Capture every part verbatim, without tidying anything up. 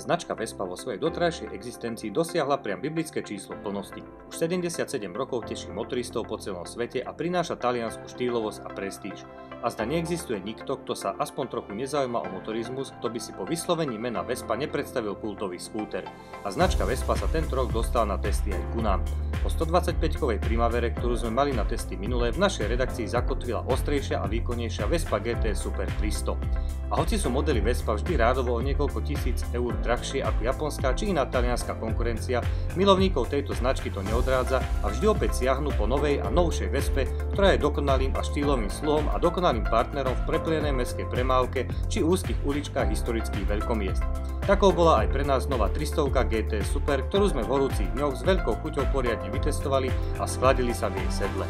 Značka Vespa vo svojej doterajšej existencii dosiahla priam biblické číslo plnosti. Už sedemdesiatsedem rokov teší motoristov po celom svete a prináša taliansku štýlovosť a prestíž. A zda neexistuje nikto, kto sa aspoň trochu nezaujíma o motorizmus, kto by si po vyslovení mena Vespa nepredstavil kultový skúter. A značka Vespa sa tento rok dostala na testy aj ku nám. Po stodvadsaťpäťkovej Primavere, ktorú sme mali na testy minulé, v našej redakcii zakotvila ostrejšia a výkonnejšia Vespa gé té Super tristo. A hoci sú modely Vespa vždy rádovo o niekoľko tisíc eur drahšie ako japonská či iná talianska konkurencia, milovníkov tejto značky to neodrádza a vždy opäť siahnu po novej a novšej Vespe, ktorá je dokonalým a štýlovým sluhom a dokonalým partnerom v preplenej mestskej premávke či úzkych uličkách historických veľkomiest. Takou bola aj pre nás nová tristovka gé té Super, ktorú sme v horúcich dňoch s veľkou chuťou poriadne vytestovali a schladili sa v jej sedle.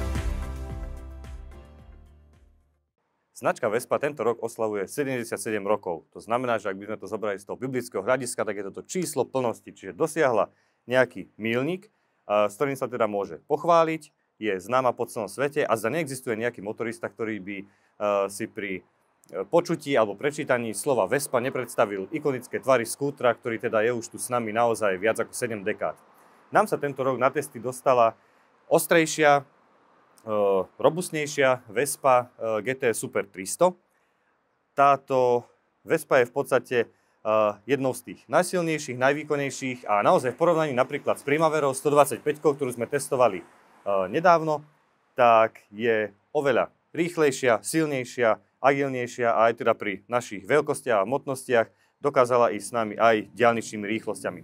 Značka Vespa tento rok oslavuje sedemdesiatsedem rokov. To znamená, že ak by sme to zobrali z toho biblického hľadiska, tak je toto číslo plnosti, čiže dosiahla nejaký míľnik, s ktorým sa teda môže pochváliť, je známa po celom svete a zda neexistuje nejaký motorista, ktorý by si pri počutí alebo prečítaní slova Vespa nepredstavil ikonické tvary skútra, ktorý teda je už tu s nami naozaj viac ako sedem dekád. Nám sa tento rok na testy dostala ostrejšia, robustnejšia Vespa gé té Super tristo. Táto Vespa je v podstate jednou z tých najsilnejších, najvýkonnejších a naozaj v porovnaní napríklad s Primaverou stodvadsaťpäťkou, ktorú sme testovali nedávno, tak je oveľa rýchlejšia, silnejšia, agilnejšia a aj teda pri našich veľkostiach a hmotnostiach dokázala ísť s nami aj diaľničnými rýchlosťami.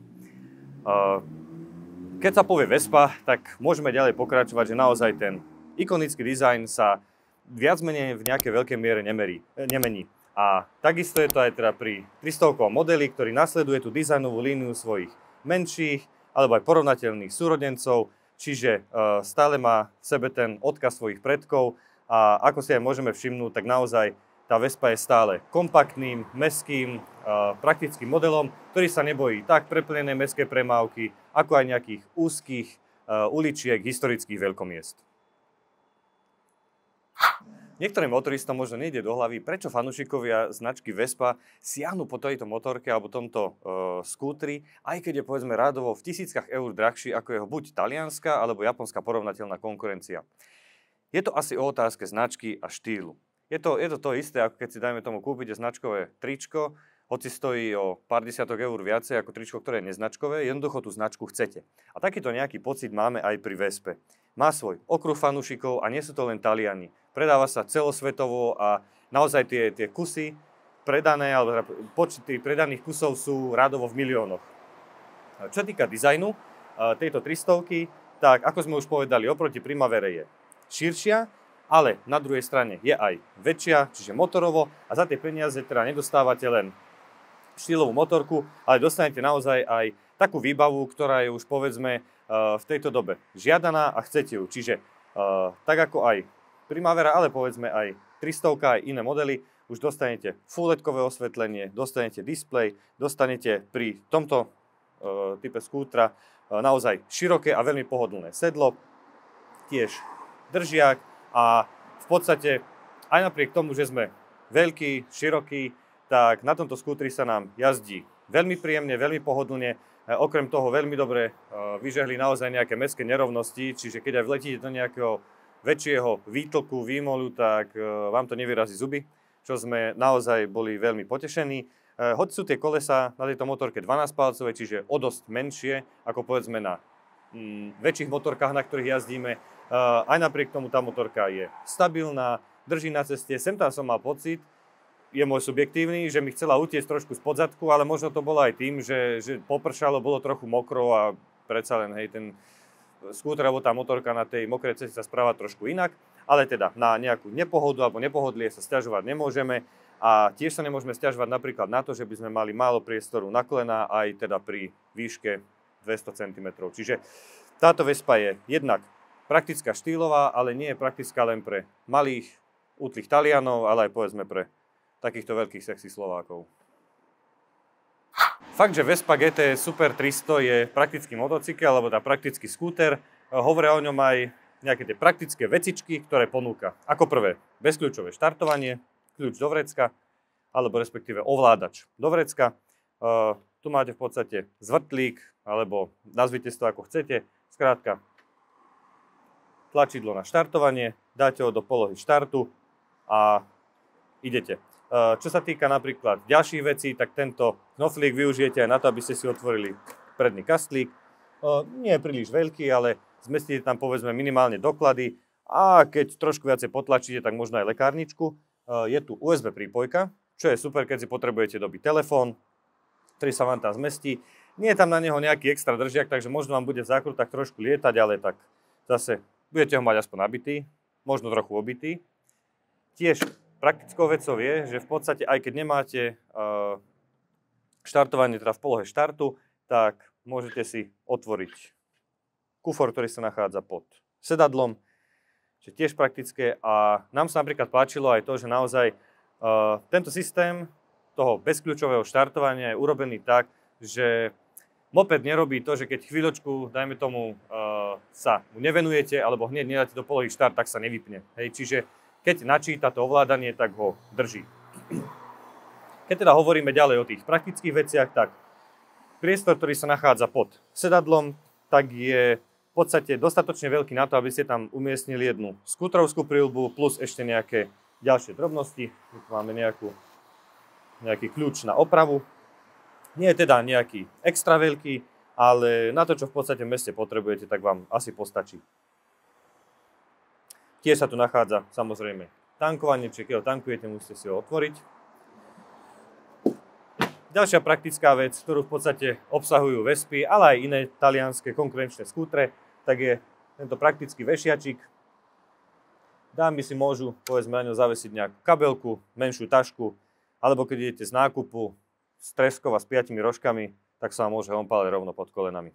Keď sa povie Vespa, tak môžeme ďalej pokračovať, že naozaj ten ikonický dizajn sa viac menej v nejakej veľkej miere nemerí, nemení. A takisto je to aj teda pri tristovkovom modeli, ktorý nasleduje tú dizajnovú líniu svojich menších alebo aj porovnateľných súrodencov, čiže stále má v sebe ten odkaz svojich predkov. A ako si aj môžeme všimnúť, tak naozaj tá Vespa je stále kompaktným, mestským, praktickým modelom, ktorý sa nebojí tak preplnenej mestskej premávky, ako aj nejakých úzkých uličiek historických veľkomiest. Niektorým motoristom možno nejde do hlavy, prečo fanúšikovia značky Vespa siahnu po tejto motorke alebo tomto uh, skútri, aj keď je povedzme rádovo v tisíckach eur drahší ako jeho buď talianska alebo japonská porovnateľná konkurencia. Je to asi o otázke značky a štýlu. Je to, je to to isté, ako keď si dajme tomu kúpite značkové tričko, hoci stojí o pár desiatok eur viacej ako tričko, ktoré je neznačkové, jednoducho tú značku chcete. A takýto nejaký pocit máme aj pri Vespe. Má svoj okruh fanúšikov a nie sú to len Taliani. Predáva sa celosvetovo a naozaj tie, tie kusy predané, alebo počty predaných kusov sú rádovo v miliónoch. Čo týka dizajnu tejto tristovky, tak ako sme už povedali, oproti Primavere je širšia, ale na druhej strane je aj väčšia, čiže motorovo a za tie peniaze teda nedostávate len štýlovú motorku, ale dostanete naozaj aj takú výbavu, ktorá je už povedzme v tejto dobe žiadaná a chcete ju. Čiže tak ako aj Primavera, ale povedzme aj tristovka, aj iné modely, už dostanete full ledkové osvetlenie, dostanete displej, dostanete pri tomto type skútra naozaj široké a veľmi pohodlné sedlo, tiež držiak a v podstate aj napriek tomu, že sme veľký, široký, tak na tomto skútri sa nám jazdí veľmi príjemne, veľmi pohodlne. Okrem toho veľmi dobre vyžehli naozaj nejaké mestské nerovnosti, čiže keď aj vletíte do nejakého väčšieho výtlku, výmolu, tak vám to nevyrazí zuby, čo sme naozaj boli veľmi potešení. Hoď sú tie kolesá na tejto motorke dvanásťpalcové, čiže o dosť menšie, ako povedzme na mm, väčších motorkách, na ktorých jazdíme. Uh, aj napriek tomu tá motorka je stabilná, drží na ceste. Sem tam som mal pocit, je môj subjektívny, že mi chcela utiecť trošku z podzadku, ale možno to bolo aj tým, že, že popršalo, bolo trochu mokro a predsa len hej, ten skúter alebo tá motorka na tej mokrej ceste sa správa trošku inak. Ale teda na nejakú nepohodu alebo nepohodlie sa sťažovať nemôžeme a tiež sa nemôžeme sťažovať napríklad na to, že by sme mali málo priestoru na kolená aj teda pri výške dvesto centimetrov. Čiže táto Vespa je jednak praktická štýlová, ale nie je praktická len pre malých, útlých Talianov, ale aj povedzme pre takýchto veľkých sexy Slovákov. Fakt, že Vespa gé té Super tristo je praktický motocykel, alebo tá praktický skúter, hovoria o ňom aj nejaké tie praktické vecičky, ktoré ponúka. Ako prvé, bezkľúčové štartovanie, kľúč do vrecka, alebo respektíve ovládač do vrecka. To tu máte v podstate zvrtlík, alebo nazvite si to ako chcete. Skrátka, tlačidlo na štartovanie, dáte ho do polohy štartu a idete. Čo sa týka napríklad ďalších vecí, tak tento knoflík využijete aj na to, aby ste si otvorili predný kastlík. Nie je príliš veľký, ale zmestíte tam povedzme minimálne doklady a keď trošku viacej potlačíte, tak možno aj lekárničku. Je tu ú es bé prípojka, čo je super, keď si potrebujete dobiť telefón, ktorý sa vám tam zmestí. Nie je tam na neho nejaký extra držiak, takže možno vám bude v zákrutách trošku lietať, ale tak zase budete ho mať aspoň nabitý, možno trochu obitý. Tiež praktickou vecou je, že v podstate aj keď nemáte uh, štartovanie teda v polohe štartu, tak môžete si otvoriť kufor, ktorý sa nachádza pod sedadlom, čo je tiež praktické. A nám sa napríklad páčilo aj to, že naozaj uh, tento systém toho bezkľúčového štartovania je urobený tak, že moped nerobí to, že keď chvíľočku, dajme tomu, uh, sa mu nevenujete alebo hneď nedáte do polohy štart, tak sa nevypne. Hej, čiže keď načíta to ovládanie, tak ho drží. Keď teda hovoríme ďalej o tých praktických veciach, tak priestor, ktorý sa nachádza pod sedadlom, tak je v podstate dostatočne veľký na to, aby ste tam umiestnili jednu skútrovskú príľbu plus ešte nejaké ďalšie drobnosti. Tu máme nejakú, nejaký kľúč na opravu. Nie je teda nejaký extra veľký, ale na to, čo v podstate v meste potrebujete, tak vám asi postačí. Tiež sa tu nachádza samozrejme tankovanie, čiže keď ho tankujete, musíte si ho otvoriť. Ďalšia praktická vec, ktorú v podstate obsahujú Vespy, ale aj iné talianske konkurenčné skútre, tak je tento praktický vešiačik. Dámy si môžu, povedzme, na ňo zavesiť nejakú kabelku, menšiu tašku, alebo keď idete z nákupu z treskova s piatimi rožkami, tak sa vám môže ompále rovno pod kolenami.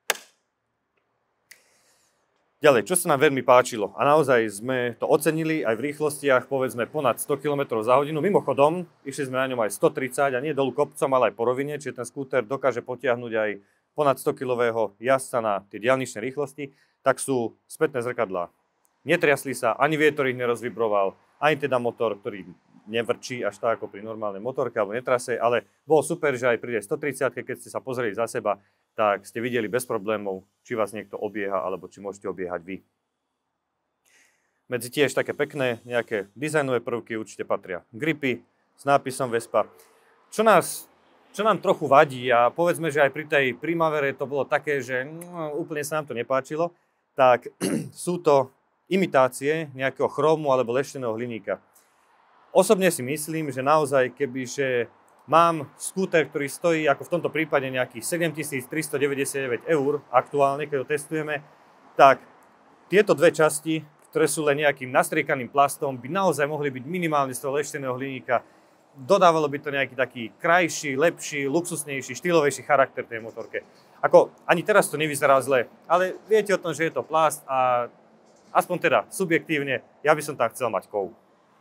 Ďalej, čo sa nám veľmi páčilo a naozaj sme to ocenili aj v rýchlostiach, povedzme ponad sto kilometrov za hodinu. Mimochodom, išli sme na ňom aj sto tridsať a nie dolu kopcom, ale aj po rovine, čiže ten skúter dokáže potiahnuť aj ponad sto kilového jazdca na tie diaľničné rýchlosti, tak sú spätné zrkadlá. Netriasli sa, ani vietor ich nerozvibroval, ani teda motor, ktorý nevrčí až tak ako pri normálnej motorke alebo netrase, ale bolo super, že aj pri sto tridsať, keď ste sa pozreli za seba, tak ste videli bez problémov, či vás niekto obieha, alebo či môžete obiehať vy. Medzi tiež také pekné nejaké dizajnové prvky určite patria gripy s nápisom Vespa. Čo, nás, čo nám trochu vadí, a povedzme, že aj pri tej Primavere to bolo také, že no, úplne sa nám to nepáčilo, tak sú to imitácie nejakého chrómu alebo lešteného hliníka. Osobne si myslím, že naozaj kebyže mám skúter, ktorý stojí, ako v tomto prípade, nejakých sedemtisíc tristodeväťdesiatdeväť eur aktuálne, keď ho testujeme, tak tieto dve časti, ktoré sú len nejakým nastriekaným plastom, by naozaj mohli byť minimálne z toho lešteného hliníka. Dodávalo by to nejaký taký krajší, lepší, luxusnejší, štýlovejší charakter tej motorke. Ako, ani teraz to nevyzerá zle, ale viete o tom, že je to plast a aspoň teda subjektívne, ja by som tam chcel mať kov.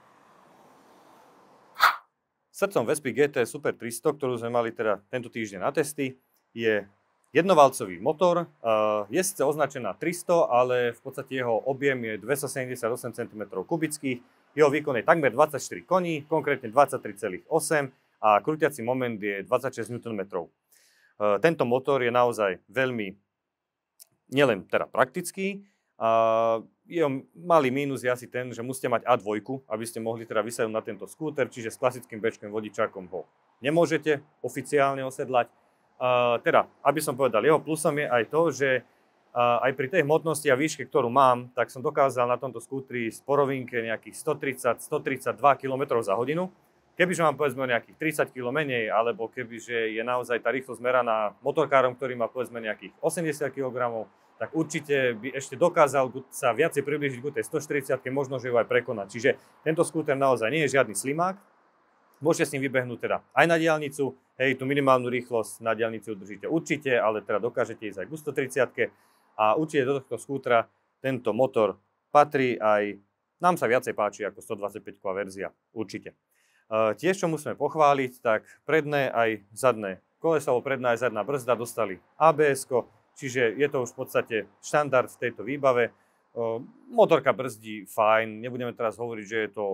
Srdcom Vespy gé té Super tristo, ktorú sme mali teda tento týždeň na testy, je jednovalcový motor. Je síce označená tristo, ale v podstate jeho objem je dvestosedemdesiatosem centimetrov kubických. Jeho výkon je takmer dvadsaťštyri koní, konkrétne dvadsaťtri celá osem a krútiaci moment je dvadsaťšesť newtonmetrov. Tento motor je naozaj veľmi, nielen teda praktický, a jeho malý mínus je asi ten, že musíte mať á dva, aby ste mohli teda vysadnúť na tento skúter, čiže s klasickým béčkovým vodičákom ho nemôžete oficiálne osedlať. Uh, teda, aby som povedal, jeho plusom je aj to, že uh, aj pri tej hmotnosti a výške, ktorú mám, tak som dokázal na tomto skútri z porovinke nejakých stotridsať až stotridsaťdva kilometrov za hodinu. Kebyže mám povedzme nejakých tridsať kilometrov menej, alebo kebyže je naozaj tá rýchlosť meraná motorkárom, ktorý má povedzme nejakých osemdesiat kilogramov, tak určite by ešte dokázal sa viacej priblížiť k tej stoštyridsiatke, možno že ju aj prekonať. Čiže tento skúter naozaj nie je žiadny slimák. Môžete s ním vybehnúť teda aj na diaľnicu, hej, tú minimálnu rýchlosť na diaľnicu držíte určite, ale teda dokážete ísť aj k stotridsiatke a určite do tohto skútra tento motor patrí aj, nám sa viacej páči ako stodvadsaťpäťková verzia, určite. E, tiež, čo musíme pochváliť, tak predné aj zadné kolesa, alebo predná aj zadná brzda dostali á bé esko, čiže je to už v podstate štandard v tejto výbave. Motorka brzdí fajn, nebudeme teraz hovoriť, že je to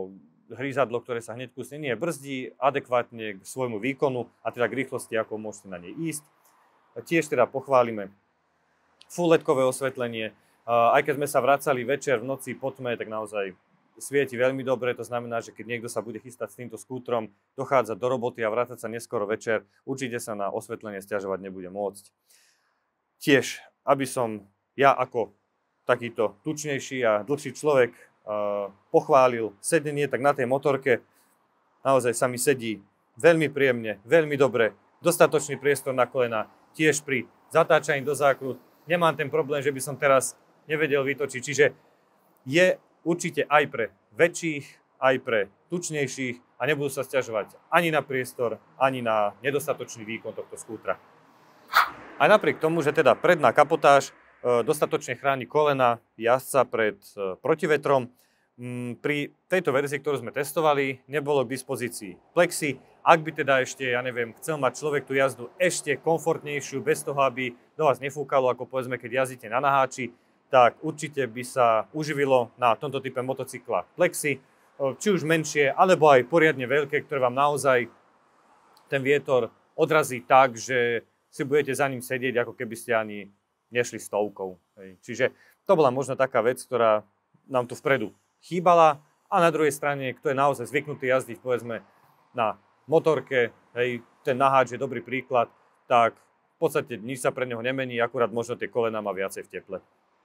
hrízadlo, ktoré sa hneď kusne nie brzdí adekvátne k svojmu výkonu a teda k rýchlosti, ako môžete na nej ísť. Tiež teda pochválime full ledkové osvetlenie. Aj keď sme sa vracali večer v noci po tme, tak naozaj svieti veľmi dobre. To znamená, že keď niekto sa bude chystať s týmto skútrom, dochádza do roboty a vrácať sa neskoro večer, určite sa na osvetlenie sťažovať nebude môcť. Tiež, aby som ja ako takýto tučnejší a dlhší človek uh, pochválil sedenie, tak na tej motorke naozaj sa mi sedí veľmi príjemne, veľmi dobre, dostatočný priestor na kolena, tiež pri zatáčaní do zákrut. Nemám ten problém, že by som teraz nevedel vytočiť, čiže je určite aj pre väčších, aj pre tučnejších a nebudú sa sťažovať ani na priestor, ani na nedostatočný výkon tohto skútra. Aj napriek tomu, že teda predná kapotáž dostatočne chráni kolena jazdca pred protivetrom, pri tejto verzii, ktorú sme testovali, nebolo k dispozícii plexi. Ak by teda ešte, ja neviem, chcel mať človek tú jazdu ešte komfortnejšiu, bez toho, aby do vás nefúkalo, ako povedzme, keď jazdíte na naháči, tak určite by sa uživilo na tomto type motocykla plexi, či už menšie, alebo aj poriadne veľké, ktoré vám naozaj ten vietor odrazí tak, že si budete za ním sedieť, ako keby ste ani nešli stovkou. Hej. Čiže to bola možno taká vec, ktorá nám tu vpredu chýbala, a na druhej strane, kto je naozaj zvyknutý jazdiť, povedzme, na motorke, hej, ten naháč je dobrý príklad, tak v podstate nič sa pre neho nemení, akurát možno tie kolená má viacej v teple.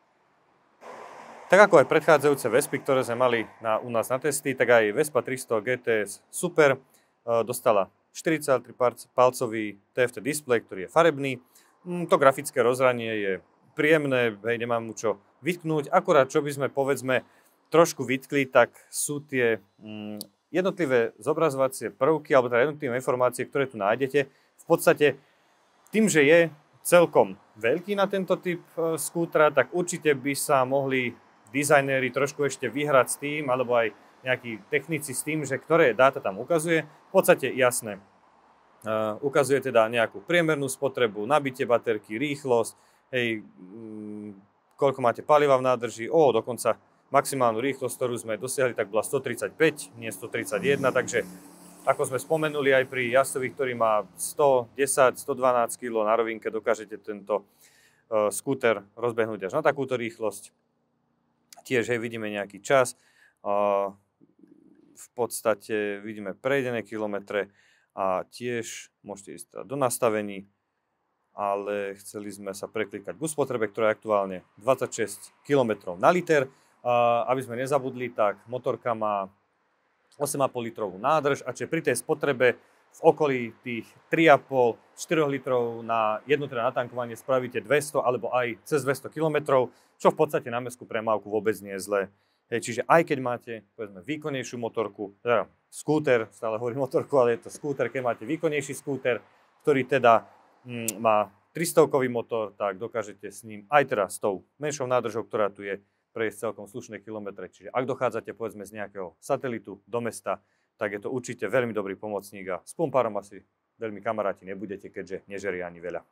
Tak ako aj predchádzajúce Vespy, ktoré sme mali na, u nás na testy, tak aj Vespa tristo gé té es Super e, dostala štyridsaťtri palcový té ef té displej, ktorý je farebný. Mm, to grafické rozhranie je príjemné, hej, nemám mu čo vytknúť. Akurát čo by sme povedzme trošku vytkli, tak sú tie mm, jednotlivé zobrazovacie prvky, alebo teda jednotlivé informácie, ktoré tu nájdete. V podstate tým, že je celkom veľký na tento typ e, skútra, tak určite by sa mohli dizajnéri trošku ešte vyhrať s tým, alebo aj nejakí technici s tým, že ktoré dáta tam ukazuje. V podstate jasné. Uh, ukazuje teda nejakú priemernú spotrebu, nabitie baterky, rýchlosť, hej, um, koľko máte paliva v nádrži, o, dokonca maximálnu rýchlosť, ktorú sme dosiahli, tak bola stotridsaťpäť, nie stotridsaťjeden, takže ako sme spomenuli aj pri jazdcovi, ktorý má stodesať až stodvanásť kilogramov na rovinke, dokážete tento uh, skúter rozbehnúť až na takúto rýchlosť. Tiež hej, vidíme nejaký čas, uh, v podstate vidíme prejdené kilometre a tiež môžete ísť do nastavení, ale chceli sme sa preklikať k spotrebe, ktorá je aktuálne dvadsaťšesť kilometrov na liter. Uh, aby sme nezabudli, tak motorka má osem a pol litrovú nádrž a čiže pri tej spotrebe v okolí tých tri a pol až štyri litrov na jedno teda natankovanie spravíte dvesto alebo aj cez dvesto kilometrov, čo v podstate na mestskú premávku vôbec nie je zlé. Hej, čiže aj keď máte povedzme výkonnejšiu motorku, teda skúter, stále hovorím motorku, ale je to skúter, keď máte výkonnejší skúter, ktorý teda mm, má tristostovkový motor, tak dokážete s ním aj teda s tou menšou nádržou, ktorá tu je, prejsť celkom slušné kilometre. Čiže ak dochádzate povedzme z nejakého satelitu do mesta, tak je to určite veľmi dobrý pomocník a s pumpárom asi veľmi kamaráti nebudete, keďže nežerí ani veľa.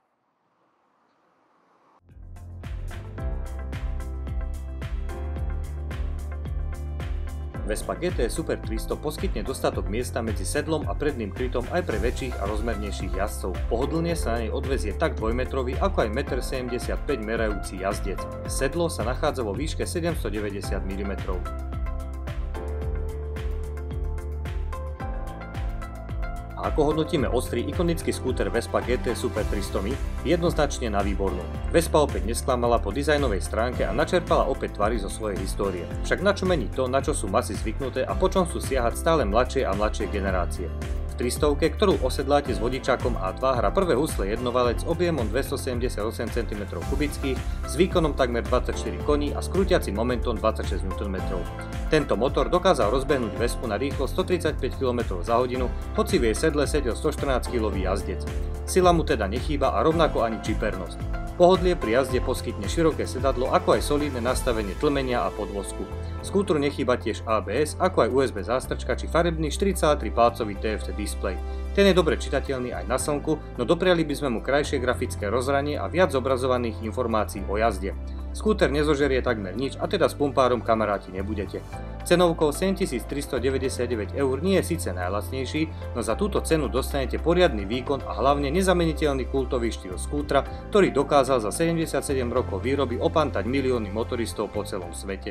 Vespa gé té Super tristo poskytne dostatok miesta medzi sedlom a predným krytom aj pre väčších a rozmernejších jazdcov. Pohodlne sa na nej odvezie tak dvojmetrový, ako aj jeden sedemdesiatpäť metra merajúci jazdec. Sedlo sa nachádza vo výške sedemstodeväťdesiat milimetrov. A ako hodnotíme ostrý ikonický skúter Vespa gé té Super tristo Mi? Jednoznačne na výbornú. Vespa opäť nesklamala po dizajnovej stránke a načerpala opäť tvary zo svojej histórie. Však na čo mení to, na čo sú masy zvyknuté a po čom sú siahať stále mladšie a mladšie generácie. V tristovke, ktorú osedláte s vodičákom á dva, hrá prvé husle jednovalec objemom dvestosedemdesiatosem centimetrov kubických, s výkonom takmer dvadsaťštyri koní a s krútiacim momentom dvadsaťšesť newtonmetrov. Tento motor dokázal rozbehnúť Vespu na rýchlosť stotridsaťpäť kilometrov za hodinu, hoci v jej sedle sedel stoštrnásť kilový jazdec. Sila mu teda nechýba a rovnako ani čipernosť. Pohodlie pri jazde poskytne široké sedadlo, ako aj solidné nastavenie tlmenia a podvozku. Skútru nechýba tiež á bé es, ako aj ú es bé zástrčka či farebný štyridsaťtri palcový té ef té displej. Ten je dobre čitateľný aj na slnku, no dopriali by sme mu krajšie grafické rozhranie a viac zobrazovaných informácií o jazde. Skúter nezožerie takmer nič a teda s pumpárom kamaráti nebudete. Cenovkou sedemtisíctristodeväťdesiatdeväť eur nie je síce najlacnejší, no za túto cenu dostanete poriadny výkon a hlavne nezameniteľný kultový štýl skútra, ktorý dokázal za sedemdesiatsedem rokov výroby opantať milióny motoristov po celom svete.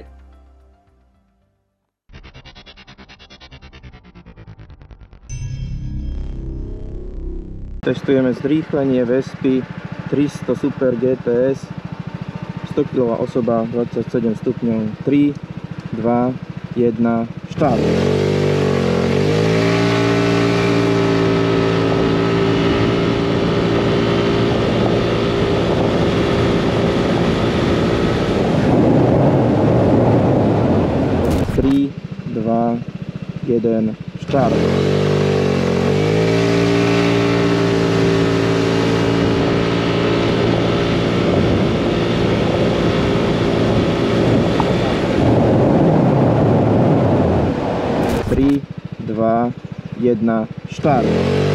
Testujeme zrýchlenie Vespy tristo Super gé té es, sto kilová osoba, dvadsaťsedem stupňov, tri, dva, jeden, štart. tri, dva, jeden, štart. tri, dva, jeden, štart.